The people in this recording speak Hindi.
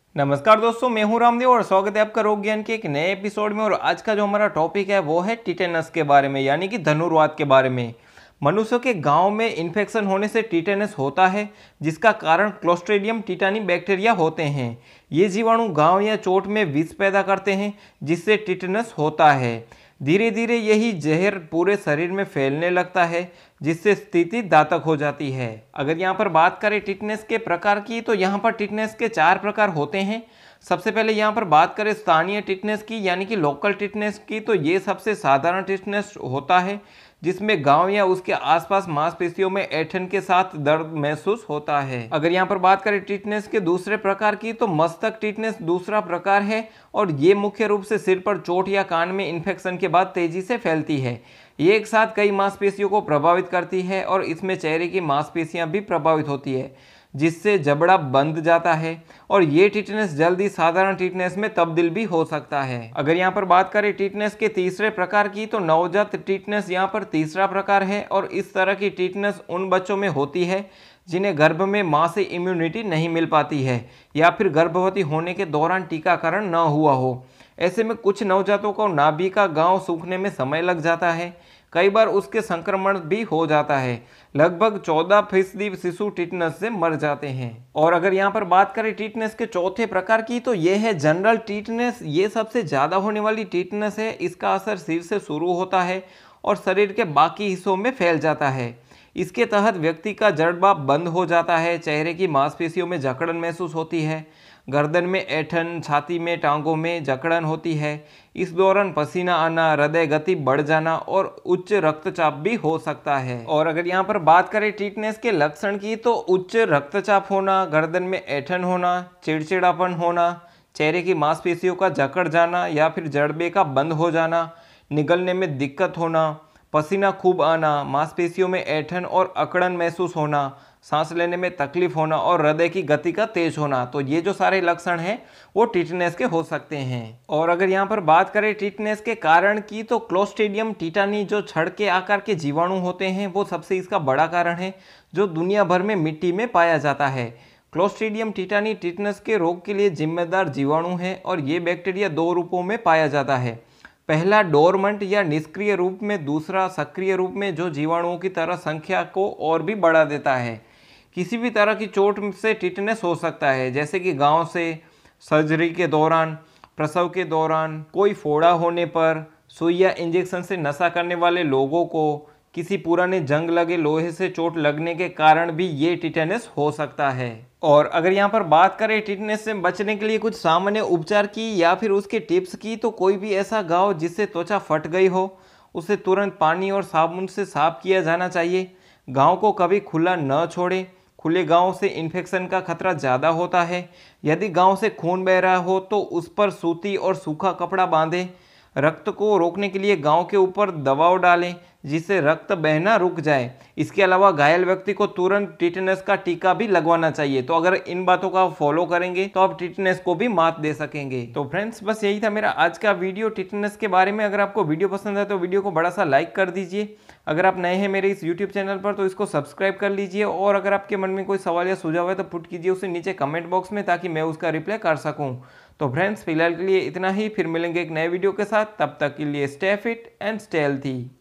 नमस्कार दोस्तों, मैं हूं रामदेव और स्वागत है आपका रोग ज्ञान के एक नए एपिसोड में। और आज का जो हमारा टॉपिक है वो है टिटेनस के बारे में, यानी कि धनुर्वात के बारे में। मनुष्यों के गांव में इन्फेक्शन होने से टिटेनस होता है, जिसका कारण क्लोस्ट्रीडियम टिटानी बैक्टीरिया होते हैं। ये जीवाणु घाव या चोट में विष पैदा करते हैं, जिससे टिटेनस होता है। धीरे धीरे यही जहर पूरे शरीर में फैलने लगता है, जिससे स्थिति घातक हो जाती है। अगर यहाँ पर बात करें टिटनेस के प्रकार की, तो यहाँ पर टिटनेस के 4 प्रकार होते हैं। सबसे पहले यहाँ पर बात करें स्थानीय टिटनेस की, यानी कि लोकल टिटनेस की, तो ये सबसे साधारण टिटनेस होता है, जिसमें गांव या उसके आसपास मांसपेशियों में ऐंठन के साथ दर्द महसूस होता है। अगर यहाँ पर बात करें टिटनेस के दूसरे प्रकार की, तो मस्तक टिटनेस दूसरा प्रकार है, और ये मुख्य रूप से सिर पर चोट या कान में इन्फेक्शन के बाद तेजी से फैलती है। ये एक साथ कई मांसपेशियों को प्रभावित करती है, और इसमें चेहरे की मांसपेशियां भी प्रभावित होती है, जिससे जबड़ा बंध जाता है। और ये टिटनेस जल्दी साधारण टिटनेस में तब्दील भी हो सकता है। अगर यहाँ पर बात करें टिटनेस के तीसरे प्रकार की, तो नवजात टिटनेस यहाँ पर तीसरा प्रकार है। और इस तरह की टिटनेस उन बच्चों में होती है जिन्हें गर्भ में मां से इम्यूनिटी नहीं मिल पाती है, या फिर गर्भवती होने के दौरान टीकाकरण न हुआ हो। ऐसे में कुछ नवजातों को नाभि का गांव सूखने में समय लग जाता है। कई बार उसके संक्रमण भी हो जाता है। लगभग 14% शिशु टिटनेस से मर जाते हैं। और अगर यहाँ पर बात करें टिटनेस के चौथे प्रकार की, तो यह है जनरल टिटनेस। ये सबसे ज़्यादा होने वाली टिटनेस है। इसका असर सिर से शुरू होता है और शरीर के बाकी हिस्सों में फैल जाता है। इसके तहत व्यक्ति का जड़बाप बंद हो जाता है, चेहरे की मांसपेशियों में जकड़न महसूस होती है, गर्दन में ऐंठन, छाती में, टांगों में जकड़न होती है। इस दौरान पसीना आना, हृदय गति बढ़ जाना और उच्च रक्तचाप भी हो सकता है। और अगर यहाँ पर बात करें टिटनेस के लक्षण की, तो उच्च रक्तचाप होना, गर्दन में ऐंठन होना, चिड़चिड़ापन होना, चेहरे की मांसपेशियों का जकड़ जाना या फिर जड़बे का बंद हो जाना, निगलने में दिक्कत होना, पसीना खूब आना, मांसपेशियों में ऐंठन और अकड़न महसूस होना, सांस लेने में तकलीफ होना और हृदय की गति का तेज होना। तो ये जो सारे लक्षण हैं वो टिटनेस के हो सकते हैं। और अगर यहाँ पर बात करें टिटनेस के कारण की, तो क्लोस्ट्रीडियम टिटानी जो छड़ के आकार के जीवाणु होते हैं वो सबसे इसका बड़ा कारण है, जो दुनिया भर में मिट्टी में पाया जाता है। क्लोस्ट्रीडियम टिटानी टिटनेस के रोग के लिए जिम्मेदार जीवाणु है, और ये बैक्टीरिया 2 रूपों में पाया जाता है। पहला डोरमेंट या निष्क्रिय रूप में, दूसरा सक्रिय रूप में, जो जीवाणुओं की तरह संख्या को और भी बढ़ा देता है। किसी भी तरह की चोट से टिटनेस हो सकता है, जैसे कि गांव से, सर्जरी के दौरान, प्रसव के दौरान, कोई फोड़ा होने पर, सुई या इंजेक्शन से नशा करने वाले लोगों को, किसी पुराने जंग लगे लोहे से चोट लगने के कारण भी ये टिटेनस हो सकता है। और अगर यहाँ पर बात करें टिटनेस से बचने के लिए कुछ सामान्य उपचार की या फिर उसके टिप्स की, तो कोई भी ऐसा घाव जिससे त्वचा फट गई हो, उसे तुरंत पानी और साबुन से साफ किया जाना चाहिए। घाव को कभी खुला न छोड़ें। खुले घाव से इन्फेक्शन का खतरा ज़्यादा होता है। यदि घाव से खून बह रहा हो तो उस पर सूती और सूखा कपड़ा बांधें। रक्त को रोकने के लिए घाव के ऊपर दबाव डालें, जिससे रक्त बहना रुक जाए। इसके अलावा घायल व्यक्ति को तुरंत टिटनेस का टीका भी लगवाना चाहिए। तो अगर इन बातों का आप फॉलो करेंगे तो आप टिटनेस को भी मात दे सकेंगे। तो फ्रेंड्स, बस यही था मेरा आज का वीडियो टिटनेस के बारे में। अगर आपको वीडियो पसंद है तो वीडियो को बड़ा सा लाइक कर दीजिए। अगर आप नए हैं मेरे इस यूट्यूब चैनल पर तो इसको सब्सक्राइब कर लीजिए। और अगर आपके मन में कोई सवाल या सुझाव है तो पुट कीजिए उसे नीचे कमेंट बॉक्स में, ताकि मैं उसका रिप्लाई कर सकूं। तो फ्रेंड्स, फिलहाल के लिए इतना ही। फिर मिलेंगे एक नए वीडियो के साथ। तब तक के लिए stay fit and stay healthy.